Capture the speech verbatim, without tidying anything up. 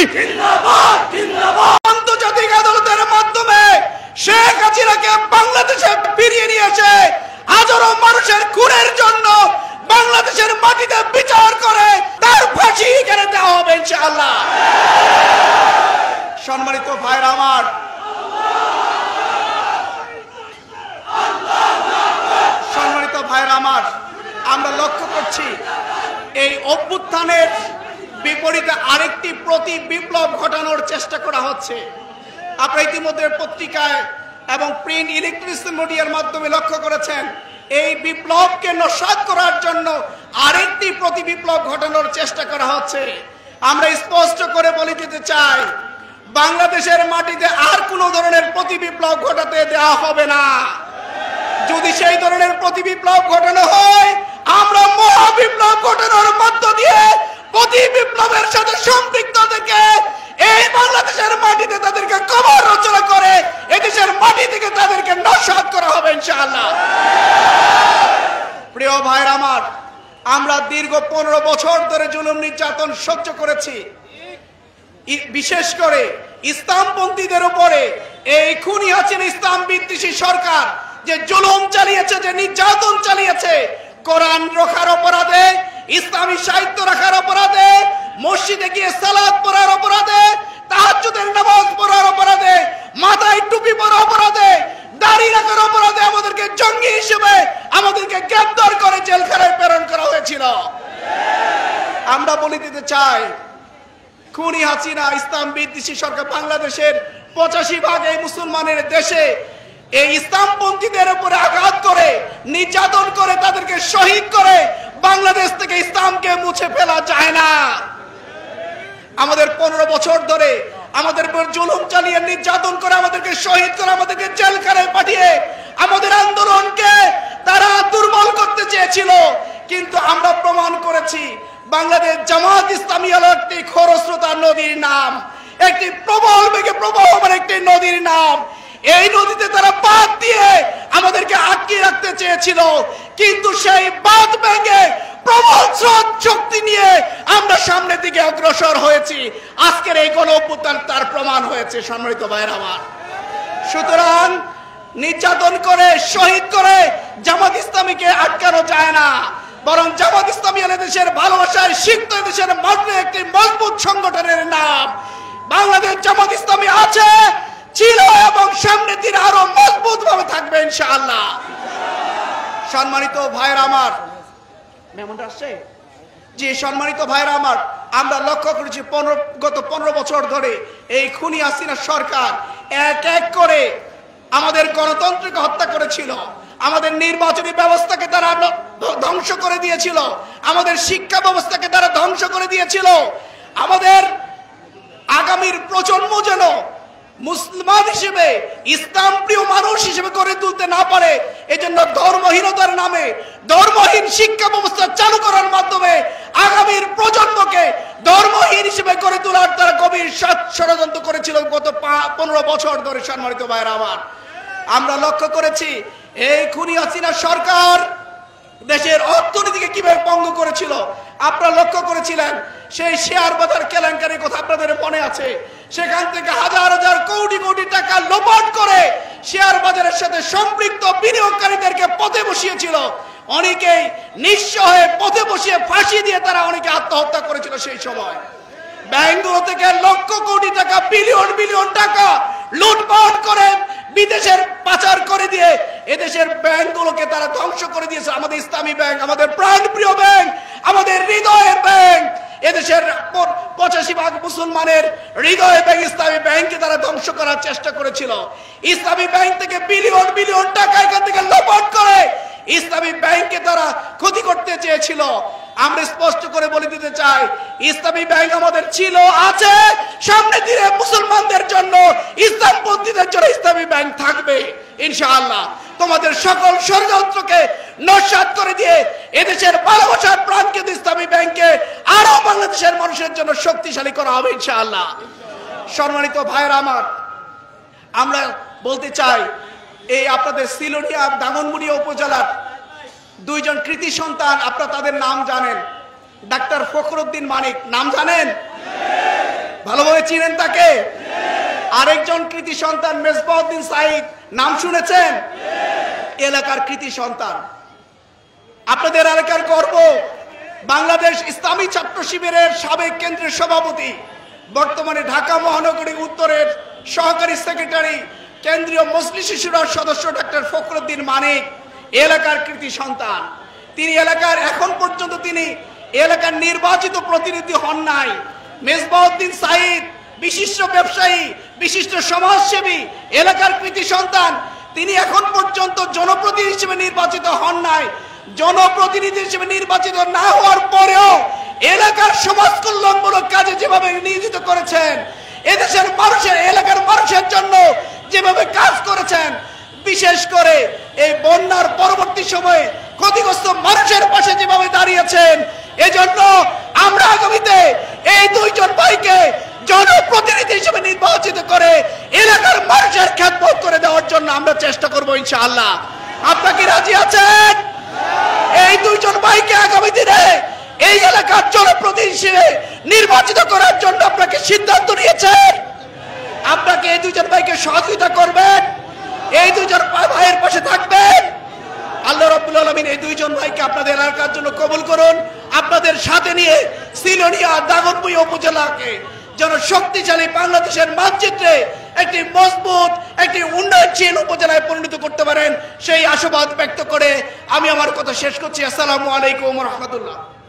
জিন্দাবাদ জিন্দাবাদ। আন্তর্জাতিক আদালতের মাধ্যমে শেখ হাসিনাকে বাংলাদেশে ফিরিয়ে নিয়ে এসে হাজারো মানুষের খুনের জন্য বাংলাদেশের মাটিতে বিচার করে তার ফাঁসি এখানে দেওয়া হবে ইনশাআল্লাহ। সম্মানিত ভাইরা আমার, সম্মানিত ভাইরা আমার, আমরা লক্ষ্য করছি এই অভ্যুত্থানের বিপরীতে আরেকটি প্রতি বিপ্লব ঘটানোর চেষ্টা করা হচ্ছে। আপনারা ইতিমধ্যে পত্রিকায় এবং প্রিন্ট ইলেকট্রনিক্স মিডিয়ার মাধ্যমে লক্ষ্য করেছেন এই বিপ্লবকে নস্যাৎ করার জন্য আরেকটি প্রতি বিপ্লব ঘটানোর চেষ্টা করা হচ্ছে। আমরা স্পষ্ট করে বলে দিতে চাই, বাংলাদেশের মাটিতে আর কোনো ধরনের প্রতি বিপ্লব ঘটাতে দেওয়া হবে না। যদি সেই ধরনের প্রতি বিপ্লব ঘটানো হয়, আমরা মহা বিপ্লব ঘটানোর মধ্য দিয়ে প্রতি বিপ্লবের সাথে সম্পৃক্ত থেকে এই বাংলাদেশের মাটিতে তাদেরকে কবর রচনা করে এদেশের মাটি থেকে তাদেরকে নস্যাৎ করা হবে ইনশাআল্লাহ। প্রিয় ভাইরা আমার, আমরা দীর্ঘ পনেরো বছর ধরে জুলুম নির্যাতন সহ্য করেছি। বিশেষ করে ইসলামপন্থীদের উপরে এই খুনি হাসিনা ইসলাম বিদ্বেষী সরকার যে জুলুম চালিয়েছে, যে নির্যাতন চালিয়েছে, কোরআন রক্ষার অপরাধে, ইসলামী সাহিত্য রাখার অপরাধে, মসজিদে গিয়ে সালাত পড়ার অপরাধে, তাহাজ্জুদের নামাজ পড়ার অপরাধে, মাথায় টুপি পরার অপরাধে, দাড়ি রাখার অপরাধে আমাদেরকে জঙ্গি হিসেবে আমাদেরকে গ্রেফতার করে জেলখানায় প্রেরণ করা হয়েছিল। আমরা বলে দিতে চাই, খুনি হাসিনা ইসলাম বিদ্বেষী সরকার বাংলাদেশের পঁচাশি ভাগ এই মুসলমানের দেশে এই ইসলামপন্থীদের উপরে আঘাত করে, নির্যাতন করে, তাদেরকে শহীদ করে বাংলাদেশ থেকে ইসলামকে মুছে ফেলা যায় না। আমাদের পনেরো বছর ধরে আমাদের উপর জুলুম চালিয়ে, নির্যাতন করে, আমাদেরকে শহীদ করে, আমাদেরকে জেলখানায় পাঠিয়ে আমাদের আন্দোলনকে তারা দুর্বল করতে চেয়েছিল। কিন্তু আমরা প্রমাণ করেছি বাংলাদেশ জামাত ইসলামী হলো একটি খরস্রোতা নদীর নাম, একটি প্রবল বেগে প্রবাহমান একটি নদীর নাম। এই নদীতে তারা বাঁধ দিয়ে আমাদেরকে আটকে রাখতে চেয়েছিল, কিন্তু সেই বাঁধ ভেঙে প্রবল স্রোত শক্তি নিয়ে আমরা সামনের দিকে অগ্রসর হয়েছি। আজকের এই গণ অভ্যুত্থান তার প্রমাণ হয়েছে। সম্মানিত ভাইরা আমার, সুতরাং নির্যাতন করে, শহীদ করে জামাত ইসলামীকে আটকানো যায় না, বরং জামাত ইসলামী হলো দেশের ভালোবাসায় সিক্ত দেশের মাঝে একটি মজবুত সংগঠনের নাম। বাংলাদেশ জামাত ইসলামী আছে, ছিল এবং সামনের দিন আরো মজবুত ভাবে থাকবে ইনশাআল্লাহ। সম্মানিত ভাইরা আমার, মেহমানরা আসছে জি, সম্মানিত ভাইরা আমার, আমরা লক্ষ্য করেছি পনেরো গত পনেরো বছর ধরে এই খুনি হাসিনা সরকার এক এক করে আমাদের গণতন্ত্রকে হত্যা করেছিল, আমাদের নির্বাচনী ব্যবস্থাকে তারা ধ্বংস করে দিয়েছিল, আমাদের শিক্ষা ব্যবস্থাকে তারা ধ্বংস করে দিয়েছিল, আমাদের আগামীর প্রজন্ম যেন মুসলমান হিসেবে, ইসলাম প্রিয় মানুষ হিসেবে গড়ে তুলতে না পারে, এজন্য ধর্মহীনতার নামে ধর্মহীন শিক্ষা ব্যবস্থা চালু করার মাধ্যমে আগামীর প্রজন্মকে ধর্মহীন হিসেবে গড়ে তোলার তারা গভীর ষড়যন্ত্র করেছিল গত পনেরো বছর ধরে। সম্মানিত ভাইরা আমার, আমরা লক্ষ্য করেছি এই খুনি হাসিনা সরকার দেশের অর্থনীতিকে কিভাবে ভঙ্গ করেছিল। আপনারা লক্ষ্য করেছিলেন সেই শেয়ার বাজার কেলেঙ্কারির কথা আপনাদের মনে আছে। সেখান থেকে হাজার হাজার কোটি কোটি টাকা লোপাট করে শেয়ার বাজারের সাথে সম্পৃক্ত বিনিয়োগকারীদেরকে পথে বসিয়েছিল। অনেকেই নিঃস্ব হয়ে পথে বসিয়ে ফাঁসি দিয়ে তারা অনেকে আত্মহত্যা করেছিল। সেই সময় ব্যাংকগুলো থেকে লক্ষ কোটি টাকা, বিলিয়ন বিলিয়ন টাকা লুটপাট করে বিদেশের পাচার করে দিয়ে এদেশের ব্যাংকগুলোকে তারা ধ্বংস করে দিয়েছে। আমাদের ইসলামী ব্যাংক, আমাদের প্রাণপ্রিয় ব্যাংক, আমাদের হৃদয়ের ব্যাংক, এদেশের পঁচাশি ভাগ মুসলমানের হৃদয়ের ব্যাংক ইসলামী ব্যাংককে তারা ধ্বংস করার চেষ্টা করেছিল। ইসলামী ব্যাংক থেকে বিলিয়ন বিলিয়ন টাকা এখান থেকে লোপাট করে ইসলামী ব্যাংককে তারা ক্ষতি করতে চেয়েছিল। আমরা স্পষ্ট করে বলে দিতে চাই, ইসলামী ব্যাংক আমাদের ছিল, আছে, সামনে দিনে মুসলমানদের জন্য, ইসলামপন্থীদের জন্য ইসলামী ব্যাংক থাকবে ইনশাআল্লাহ। তোমাদের সকল ষড়যন্ত্রকে নস্যাৎ করে দিয়ে এদেশের ভালোবাসার প্রাণকেন্দ্র ইসলামী ব্যাংকে আরো বাংলাদেশের মানুষের জন্য শক্তিশালী করা হবে ইনশাআল্লাহ। সম্মানিত ভাইরা আমার, আমরা বলতে চাই, এই আপনাদের সিলোনিয়া দামনমুড়িয়া উপজেলার দুইজন কৃতি সন্তান, আপনারা তাদের নাম জানেন। ডাক্তার ফখরুদ্দিন মানিক নাম জানেন? ভালোভাবে চিনেন তাকে? আরেকজন কৃতি সন্তান মেজবাউদ্দিন সাইদ, নাম শুনেছেন? এলাকার কৃতি সন্তান, আপনাদের এলাকার গর্ব। বাংলাদেশ ইসলামী ছাত্র শিবিরের সাবেক কেন্দ্রীয় সভাপতি, বর্তমানে ঢাকা মহানগরী উত্তরের সহকারী সেক্রেটারি, কেন্দ্রীয় মজলিস শিশুরার সদস্য ডাক্তার ফখরুদ্দিন মানিক এলাকার কৃতি সন্তান। তিনি এলাকার এখন পর্যন্ত তিনি এলাকার নির্বাচিত প্রতিনিধি হন নাই। মেজবাউদ্দিন সাইদ বিশিষ্ট ব্যবসায়ী, বিশিষ্ট সমাজসেবী, এলাকার কৃতি সন্তান। তিনি এখন পর্যন্ত জনপ্রতিনিধি হিসেবে নির্বাচিত হন নাই। জনপ্রতিনিধি হিসেবে নির্বাচিত না হওয়ার পরেও এলাকার সমাজ কল্যাণমূলক কাজে যেভাবে নিয়োজিত করেছেন, এদেশের মানুষের, এলাকার মানুষের জন্য যেভাবে কাজ করেছেন, বিশেষ করে এই বন্যার পরবর্তী সময়ে ক্ষতিগ্রস্ত মানুষের পাশে যেভাবে দাঁড়িয়েছেন, এজন্য আমরা আগামীতে এই দুইজন ভাইকে জনপ্রতিনিধি হিসেবে নির্বাচিত করে এলাকার মানুষের খেদমত করে দেওয়ার জন্য আমরা চেষ্টা করব ইনশাআল্লাহ। আপনারা কি রাজি আছেন? এই দুইজন ভাইকে আগামী দিনে এই এলাকার জনপ্রতিনিধি হিসেবে নির্বাচিত করার জন্য আপনাকে সিদ্ধান্ত নিয়েছেন। আপনাকে এই দুইজন ভাইকে সহযোগিতা করবেন, এই দুইজন ভাইয়ের পাশে থাকবেন। আল্লাহ রাব্বুল আলামিন এই দুইজন ভাইকে আপনাদের এলাকার জন্য কবুল করুন। আপনাদের সাথে নিয়ে সিলোনিয়া দাগনভূঞা উপজেলাকে যেন শক্তিশালী বাংলাদেশের মানচিত্রে একটি মজবুত, একটি উন্নয়নশীল উপজেলায় পরিণত করতে পারেন, সেই আশাবাদ ব্যক্ত করে আমি আমার কথা শেষ করছি। আসসালামু আলাইকুম ওয়া রাহমাতুল্লাহ।